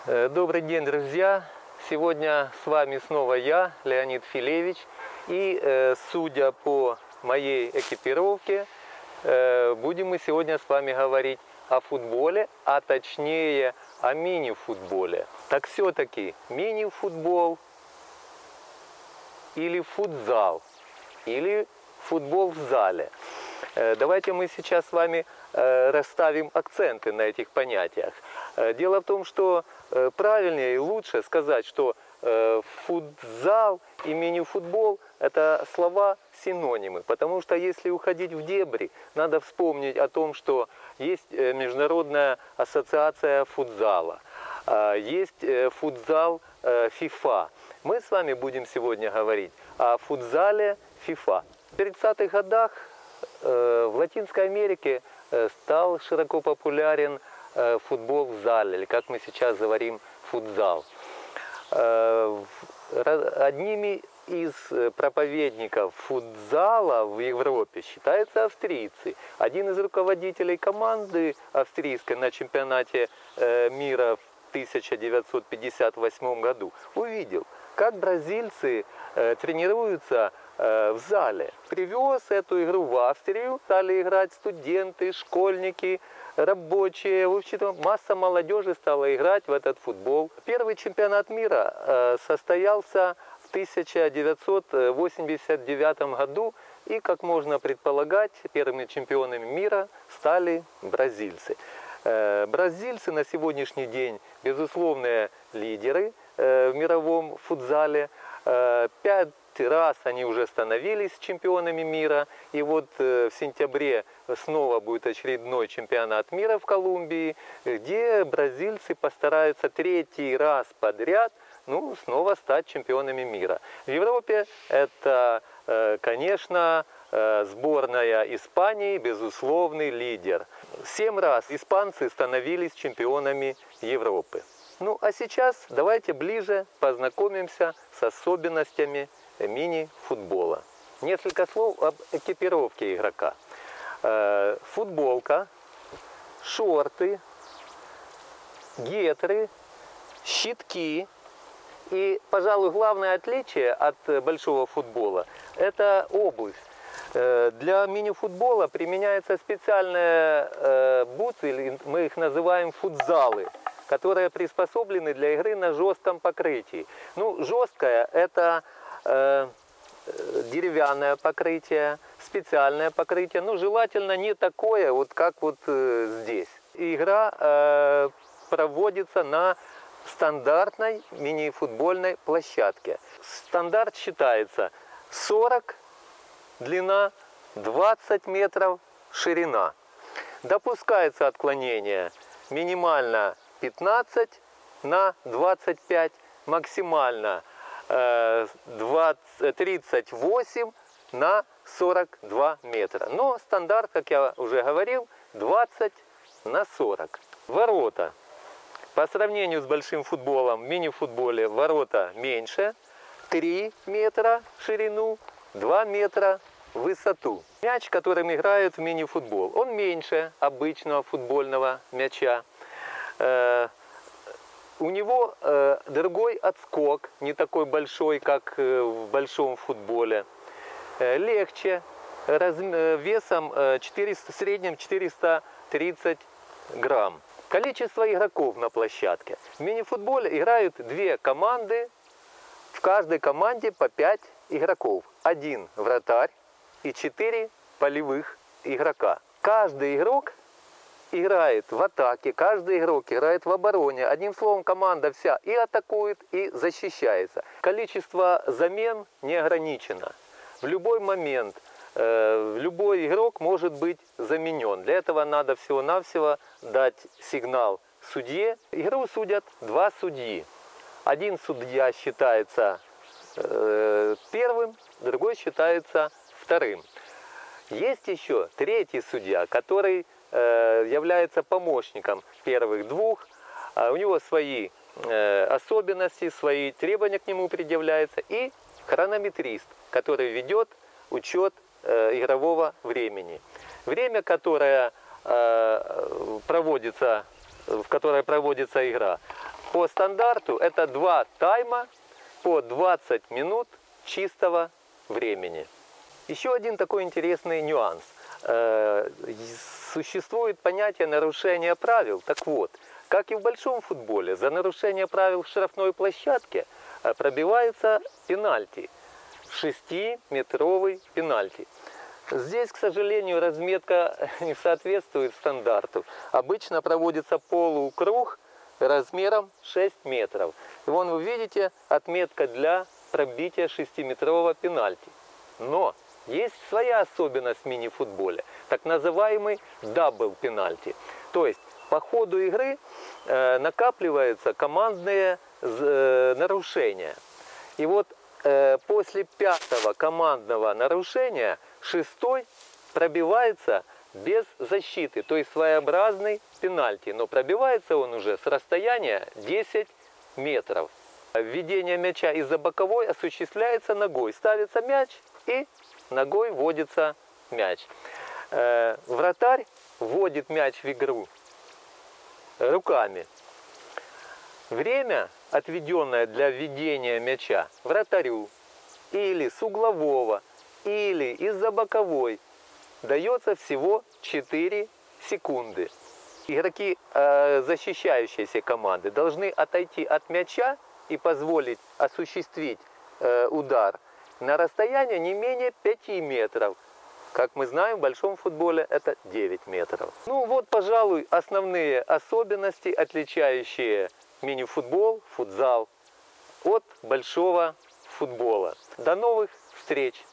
Добрый день, друзья! Сегодня с вами снова я, Леонид Филевич. И судя по моей экипировке, будем мы сегодня с вами говорить о футболе, а точнее о мини-футболе. Так все-таки мини-футбол или футзал, или футбол в зале. Давайте мы сейчас с вами расставим акценты на этих понятиях. Дело в том, что правильнее и лучше сказать, что футзал и мини-футбол – это слова-синонимы. Потому что если уходить в дебри, надо вспомнить о том, что есть Международная ассоциация футзала, есть футзал FIFA. Мы с вами будем сегодня говорить о футзале FIFA. В 30-х годах в Латинской Америке стал широко популярен футбол в зале, или как мы сейчас говорим, футзал. Одними из проповедников футзала в Европе считаются австрийцы. Один из руководителей команды австрийской на чемпионате мира в 1958 году увидел, как бразильцы тренируются в зале. Привез эту игру в Австрию, стали играть студенты, школьники, рабочие. В общем-то, масса молодежи стала играть в этот футбол. Первый чемпионат мира состоялся в 1989 году. И, как можно предполагать, первыми чемпионами мира стали бразильцы. Бразильцы на сегодняшний день безусловные лидеры в мировом футзале. 5 раз они уже становились чемпионами мира. И вот в сентябре снова будет очередной чемпионат мира в Колумбии, где бразильцы постараются 3-й раз подряд снова стать чемпионами мира. В Европе это, конечно, сборная Испании, безусловный лидер. 7 раз испанцы становились чемпионами Европы. Ну а сейчас давайте ближе познакомимся с особенностями мини-футбола. Несколько слов об экипировке игрока. Футболка, шорты, гетры, щитки. И, пожалуй, главное отличие от большого футбола – это обувь. Для мини-футбола применяются специальные бутсы, или мы их называем футзалы, которые приспособлены для игры на жестком покрытии. Ну, жесткое – это деревянное покрытие, специальное покрытие, ну, желательно не такое, вот как вот здесь. Игра проводится на стандартной мини-футбольной площадке. Стандарт считается 40 длина, 20 метров ширина. Допускается отклонение минимально 15 на 25, максимально 38 на 42 метра. Но стандарт, как я уже говорил, 20 на 40. Ворота. По сравнению с большим футболом, в мини-футболе ворота меньше. 3 метра в ширину, 2 метра в высоту. Мяч, которым играют в мини-футбол, он меньше обычного футбольного мяча. У него другой отскок, не такой большой, как в большом футболе. Легче, весом в среднем 430 грамм. Количество игроков на площадке. В мини-футболе играют 2 команды, в каждой команде по 5 игроков. 1 вратарь и 4 полевых игрока. Каждый игрок играет в атаке, каждый игрок играет в обороне. Одним словом, команда вся и атакует, и защищается. Количество замен не ограничено. В любой момент любой игрок может быть заменен. Для этого надо всего-навсего дать сигнал судье. Игру судят 2 судьи. Один судья считается первым, другой считается вторым. Есть еще 3-й судья, который является помощником первых 2. У него свои особенности, свои требования к нему предъявляются. И хронометрист, который ведет учет игрового времени. Время, в которое проводится игра, по стандарту это 2 тайма по 20 минут чистого времени. Еще один такой интересный нюанс. Существует понятие нарушения правил. Так вот, как и в большом футболе, за нарушение правил в штрафной площадке пробивается пенальти. 6-метровый пенальти. Здесь, к сожалению, разметка не соответствует стандарту. Обычно проводится полукруг размером 6 метров. И вон вы видите отметка для пробития 6-метрового пенальти. Но есть своя особенность в мини-футболе, так называемый дабл пенальти. То есть по ходу игры накапливаются командные нарушения. И вот после 5-го командного нарушения 6-й пробивается без защиты, то есть своеобразный пенальти. Но пробивается он уже с расстояния 10 метров. Введение мяча из-за боковой осуществляется ногой. Ставится мяч и ногой вводится мяч. Вратарь вводит мяч в игру руками. Время, отведенное для введения мяча вратарю или с углового, или из-за боковой, дается всего 4 секунды. Игроки защищающейся команды должны отойти от мяча и позволить осуществить удар на расстояние не менее 5 метров. Как мы знаем, в большом футболе это 9 метров. Ну вот, пожалуй, основные особенности, отличающие мини-футбол, футзал от большого футбола. До новых встреч!